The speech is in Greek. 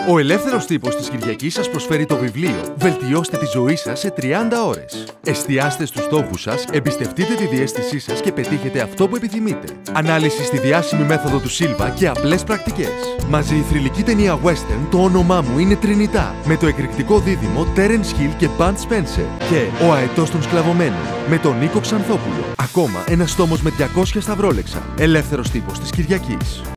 Ο ελεύθερος τύπος της Κυριακής σας προσφέρει το βιβλίο «Βελτιώστε τη ζωή σας σε 30 ώρες». Εστιάστε στους στόχους σας, εμπιστευτείτε τη διαίσθησή σας και πετύχετε αυτό που επιθυμείτε. Ανάλυση στη διάσημη μέθοδο του Σίλβα και απλές πρακτικές. Μαζί η θρυλική ταινία western «Το όνομά μου είναι Τρινιτά» με το εκρηκτικό δίδυμο Terence Hill και Bud Spencer και «Ο αετός των σκλαβωμένων» με τον Νίκο Ξανθόπουλο. Ακόμα ένας τόμος με 200 σταυρόλεξα. Ελεύθερος τύπος της Κυριακής.